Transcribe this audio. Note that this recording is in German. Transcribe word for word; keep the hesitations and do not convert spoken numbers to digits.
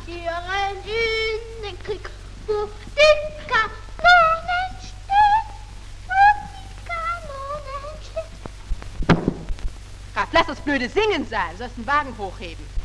Wir rennen in den Krieg, wo die Kanonen stehen, wo die Kanonen stehen. Graf, lass das blöde Singen sein, du sollst den Wagen hochheben.